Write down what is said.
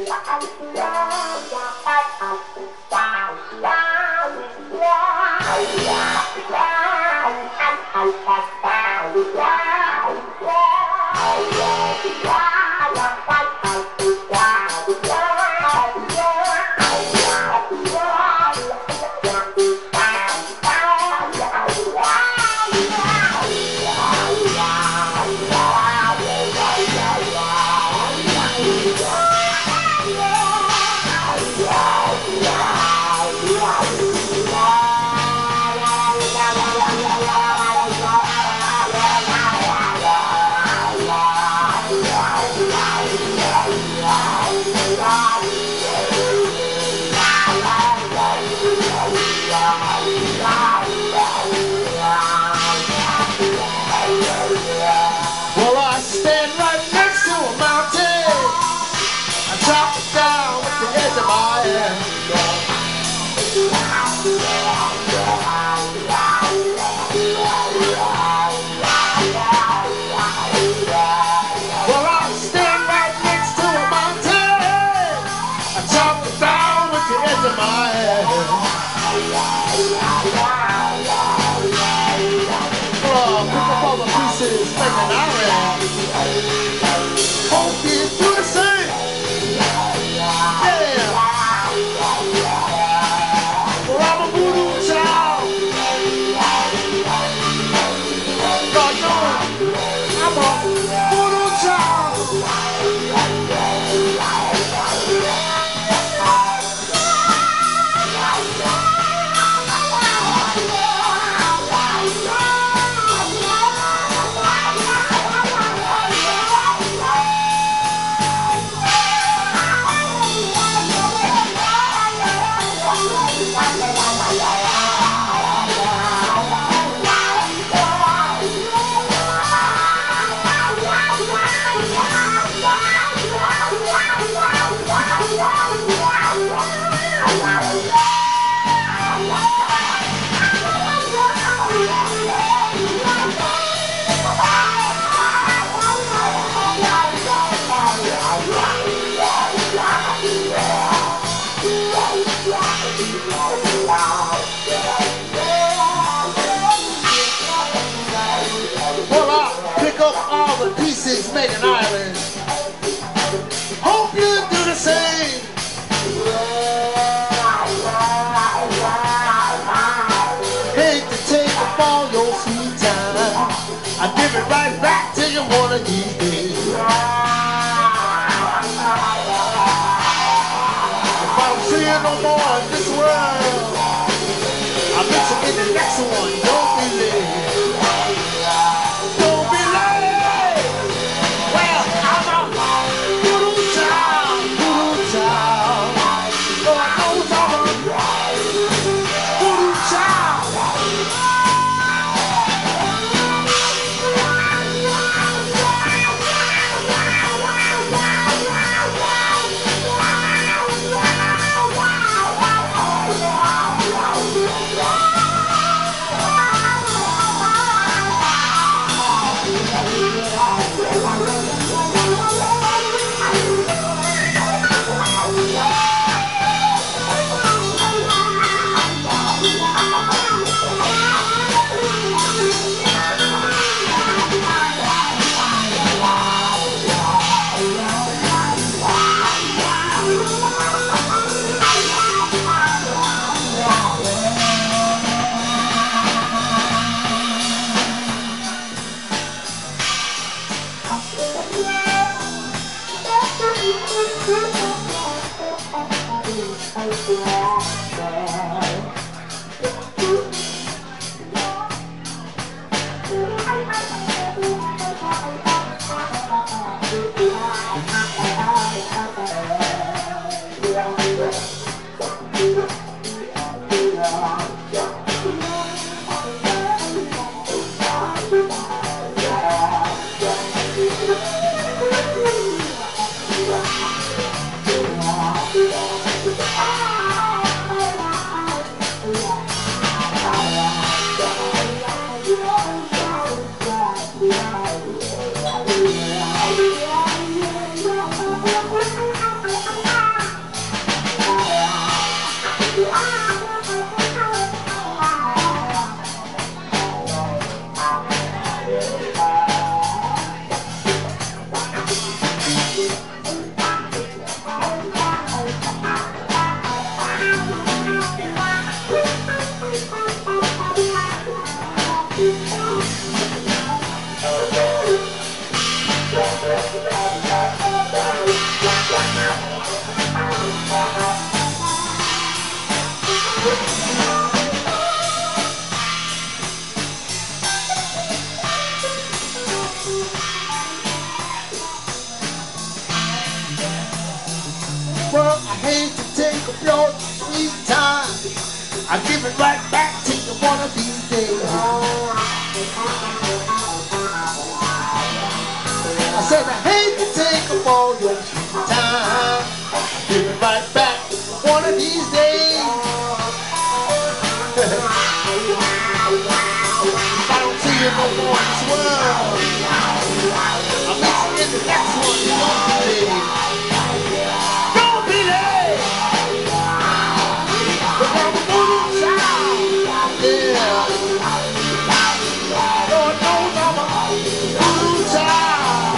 Well, I stand right next to a mountain. I chop it down with the edge of my hand. Well, I stand right next to a mountain. I chop it down with the edge of my hand. Pick up all the pieces, make an island. Hope you do the same. Yeah. Well, I'm a voodoo child. God knows I'm a voodoo child. Well, I pick up all the pieces, make an island. Hope you do the same. Hate to take up all your sweet time. I give it right back to you one of these days. If I don't see you no more in this world, I'll meet you in the next one. Don't be late. Don't be late. Well, I'm a voodoo child, voodoo child. Lord knows I'm a voodoo child. Ah! Well, I hate to take up your sweet time. I give it right back to you one of these days. I said I hate to take up all your sweet time. Give it right back one of these days. If I don't see you no more in this world, I'll meet you in the next one. Don't be late. But I'm a voodoo child. Yeah. Lord knows I'm a voodoo child.